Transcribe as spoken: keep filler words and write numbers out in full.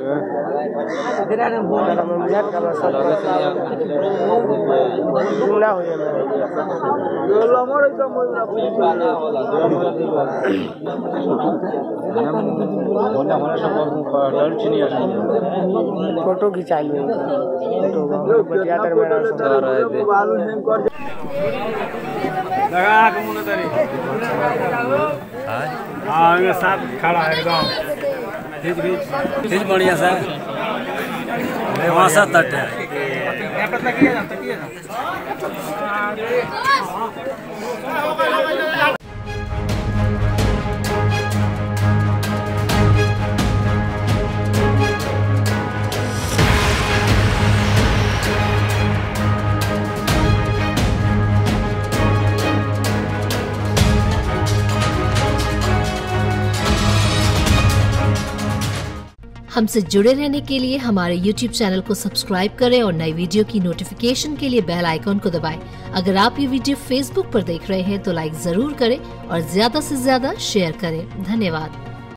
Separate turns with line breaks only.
Photo खिंचा लियो theatre में
लगा के मुने तरी हां ये साथ खड़ा है एकदम खींच खींच खींच बढ़िया सा वहां सा तट है यहां पर तकिए ना तकिए ना
हमसे जुड़े रहने के लिए हमारे यूट्यूब चैनल को सब्सक्राइब करें और नई वीडियो की नोटिफिकेशन के लिए बेल आइकॉन को दबाएं। अगर आप ये वीडियो फेसबुक पर देख रहे हैं तो लाइक जरूर करें और ज्यादा से ज्यादा शेयर करें। धन्यवाद।